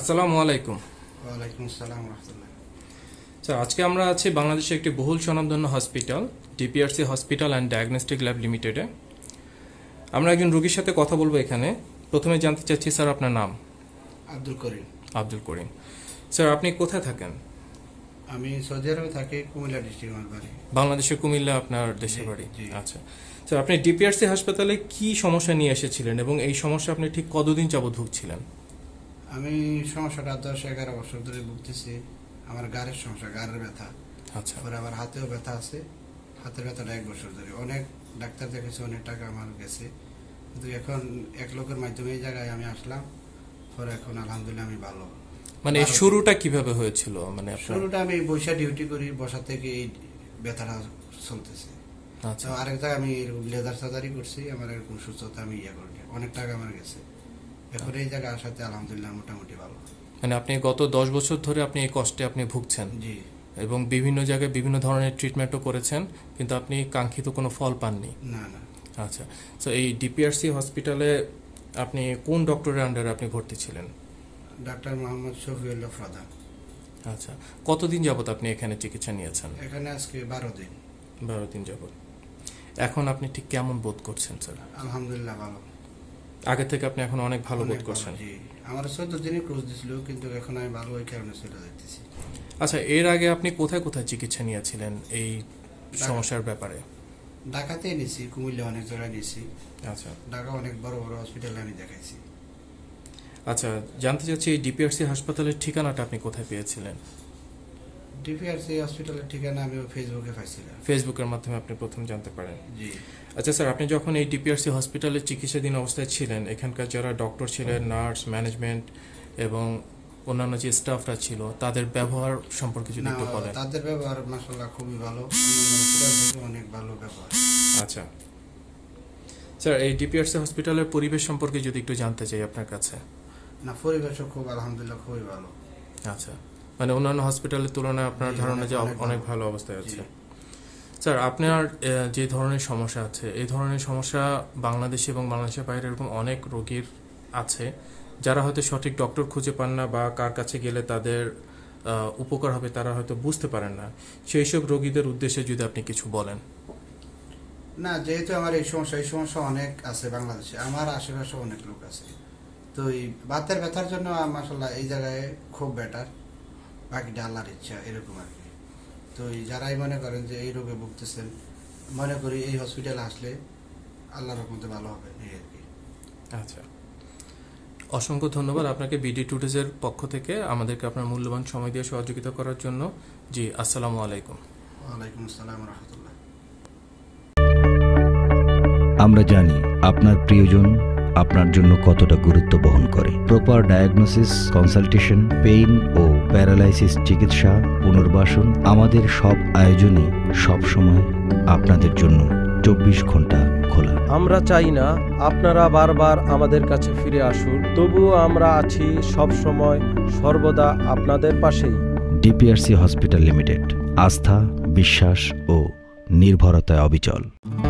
আসসালামু আলাইকুম। ওয়ালাইকুম আসসালাম রাহমাতুল্লাহ। স্যার, আজকে আমরা আছি বাংলাদেশের একটি বহুল স্বনামধন্য hospital DPRC hospital and diagnostic lab লিমিটেডে। আমরা একজন রোগীর সাথে কথা বলবো এখানে। প্রথমে জানতে চাচ্ছি স্যার, আপনার নাম? আব্দুল করিম। আব্দুল করিম। স্যার, আপনি কোথায় থাকেন? আমি সৌদি আরবে থাকি, কুমিল্লা ডিস্ট্রিক্ট আমার বাড়ি। বাংলাদেশের কুমিল্লা আপনার দেশের বাড়ি? আচ্ছা স্যার, আপনি ডিপিআরসি হাসপাতালে কি সমস্যা নিয়ে এসেছিলেন এবং এই সমস্যা আপনি ঠিক কতদিন যাবত ভুগছিলেন? আমি সমস্যাটা 10-11 বছর ধরে ভুগতেছি। আমার গাড়ের সমস্যা, গাড়ের ব্যথা। আচ্ছা। পরে আবার হাতেও ব্যথা আছে। হাতের ব্যথাটা 1 বছর ধরে। অনেক ডাক্তার দেখেছি, অনেক টাকা আমার গেছে, কিন্তু এখন এক লোকের মাধ্যমে এই জায়গায় আমি আসলাম। পরে এখন আলহামদুলিল্লাহ আমি ভালো। মানে শুরুটা কিভাবে হয়েছিল? মানে শুরুটা আমি বৈশা ডিউটি করি, বসা থেকে এই ব্যথাটা চলতেছে। আচ্ছা। আরেক জায়গায় আমি লেদার সার্জারি করছি, আমার এরকম সুস্থতা আমি করি, অনেক টাকা আমার গেছে। এখন এই জায়গায় আসাতে আলহামদুলিল্লাহ মোটামুটি ভালো। মানে আপনি গত 10 বছর ধরে আপনি এই কষ্টে আপনি ভুগছেন? জি। এবং বিভিন্ন জায়গায় বিভিন্ন ধরনের ট্রিটমেন্টও করেছেন, কিন্তু আপনি কাঙ্ক্ষিত কোনো ফল পাননি? না না। আচ্ছা। তো এই ডিপিআরসি হসপিটালে আপনি কোন ডক্টরের আন্ডারে আপনি ভর্তি ছিলেন? ডাক্তার মোহাম্মদ শফিউল্লাহ প্রধান। আচ্ছা। কতদিন যাবত আপনি এখানে চিকিৎসা নিয়েছেন? এখানে আজকে 12 দিন। 12 দিন যাবত। এখন আপনি ঠিক কেমন বোধ করছেন স্যার? আলহামদুলিল্লাহ ভালো। আগে থেকে আপনি এখন অনেক ভালো বোধ করছেন? জি। আমার 14 দিনই ক্রুজ দিছিল, কিন্তু এখন আমি ভালো, ওই কারণে চলে যাইতেছি। আচ্ছা, এর আগে আপনি কোথায় কোথায় চিকিৎসা নিয়েছিলেন এই সমস্যার ব্যাপারে? ঢাকাতেই নিছি, কুমিল্লা অনেক জায়গায় নিছি। আচ্ছা। ঢাকা অনেক বড় বড় হসপিটালে আমি দেখাইছি। আচ্ছা, জানতে চাচ্ছি এই ডিপিআরসি হাসপাতালের ঠিকানাটা আপনি কোথায় পেয়েছিলেন? ডিপিআরসি হসপিটালের ঠিকানা আমি ফেসবুকে পাইছিলাম। ফেসবুকের মাধ্যমে আপনি প্রথম জানতে পারেন? জি। আচ্ছা স্যার, আপনি যখন এই ডিপিআরসি হসপিটালে চিকিৎসাধীন অবস্থায় ছিলেন, এখানকার যারা ডক্টর ছিলেন, নার্স, ম্যানেজমেন্ট এবং অন্যান্য যে স্টাফরা ছিল, তাদের ব্যবহার সম্পর্কে যদি একটু বলেন। তাদের ব্যবহার মাশাআল্লাহ খুবই ভালো, অন্যান্য হসপিটাল থেকে অনেক ভালো ব্যবহার। আচ্ছা স্যার, এই ডিপিআরসি হসপিটালের পরিবেশ সম্পর্কে যদি একটু জানতে চাই আপনার কাছে। না, পরিবেশও খুব আলহামদুলিল্লাহ খুবই ভালো। আচ্ছা, মানে অন্যান্য হসপিটালের তুলনায় আপনার ধারণা যে অনেক ভালো অবস্থায় আছে। স্যার, আপনার যে ধরনের সমস্যা আছে, এই ধরনের সমস্যা বাংলাদেশে এবং বাংলাদেশের বাইরে এরকম অনেক রোগীর আছে যারা হয়তো সঠিক ডক্টর খুঁজে পান না, বা কার কাছে গেলে তাদের উপকার হবে তারা হয়তো বুঝতে পারেন না। সেই সব রোগীদের উদ্দেশ্যে যদি আপনি কিছু বলেন। না, যেহেতু আমার এই সমস্যা অনেক আছে বাংলাদেশে, আমার আশেপাশে অনেক লোক আছে, তো এই বাতের ব্যথার জন্য মাশাআল্লাহ এই জায়গায় খুব বেটার। বাকিটা আল্লাহর ইচ্ছা, এরকম আর কি। তো যারাই মনে করেন যে এই রোগে ভুগতেছেন, মনে করি এই হসপিটালে আসলে আল্লাহর রহমতে ভালো হবে, এই আর কি। আচ্ছা, অসংখ্য ধন্যবাদ আপনাকে বিডি টুডেজের পক্ষ থেকে আমাদেরকে আপনার মূল্যবান সময় দিয়ে সহযোগিতা করার জন্য। জি, আসসালামু আলাইকুম। ওয়ালাইকুম আসসালাম রাহমাতুল্লাহ। আমরা জানি আপনার প্রিয়জন আপনার জন্য কতটা গুরুত্ব বহন করে। প্রপার ডায়াগনোসিস, কনসালটেশন, পেইন ও প্যারালাইসিস চিকিৎসা, পুনর্বাসন, আমাদের সব আয়োজনই সবসময় আপনাদের জন্য 24 ঘন্টা খোলা। আমরা চাই না আপনারা বারবার আমাদের কাছে ফিরে আসুন, তবুও আমরা আছি সব সময় সর্বদা আপনাদের পাশেই। ডিপিআরসি হসপিটাল লিমিটেড, আস্থা, বিশ্বাস ও নির্ভরতায় অবিচল।